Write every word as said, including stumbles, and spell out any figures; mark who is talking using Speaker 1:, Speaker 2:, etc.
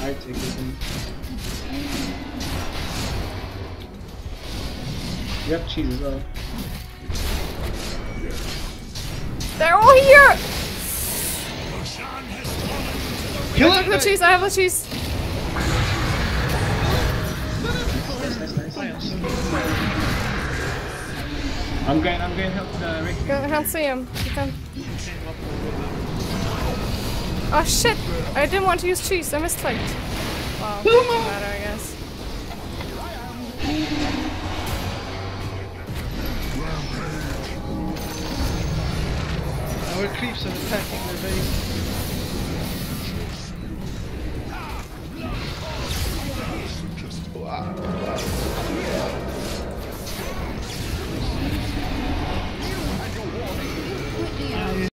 Speaker 1: I take it. You have cheese as well.
Speaker 2: They're all here!
Speaker 1: Kill
Speaker 2: I
Speaker 1: it!
Speaker 2: have the cheese, I have the cheese.
Speaker 1: Nice, nice, nice. I'm going, I'm going to help the Rick.
Speaker 2: I can't see him. You can. Oh shit! I didn't want to use cheese, I misclicked. Wow, doesn't matter, I guess.
Speaker 3: Our creeps are attacking the base. Wow.